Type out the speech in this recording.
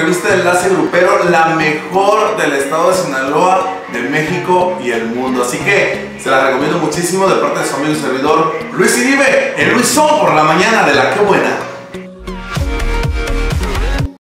revista de Enlace Grupero, la mejor del estado de Sinaloa, de México y el mundo. Así que se la recomiendo muchísimo de parte de su amigo y servidor Luis Iribe, el Luisón por la mañana de La Qué Buena.